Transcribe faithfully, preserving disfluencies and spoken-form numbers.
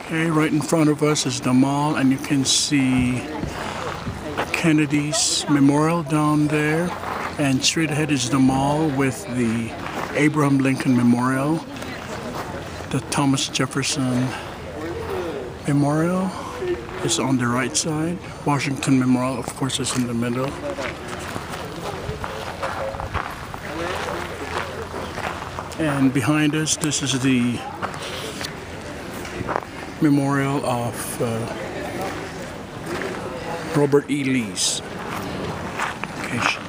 Okay, right in front of us is the mall, and you can see Kennedy's Memorial down there, and straight ahead is the mall with the Abraham Lincoln Memorial, the Thomas Jefferson Memorial is on the right side, Washington Memorial of course is in the middle. And behind us, this is the memorial of uh, Robert E. Lee's. Okay.